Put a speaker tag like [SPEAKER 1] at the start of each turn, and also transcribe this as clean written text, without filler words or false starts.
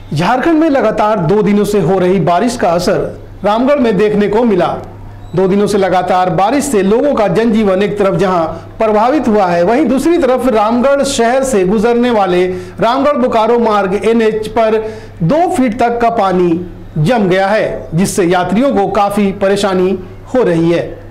[SPEAKER 1] झारखंड में लगातार 2 दिनों से हो रही बारिश का असर रामगढ़ में देखने को मिला। 2 दिनों से लगातार बारिश से लोगों का जनजीवन एक तरफ जहां प्रभावित हुआ है, वहीं दूसरी तरफ रामगढ़ शहर से गुजरने वाले रामगढ़ बोकारो मार्ग NH पर 2 फीट तक का पानी जम गया है, जिससे यात्रियों को काफी परेशानी हो रही है।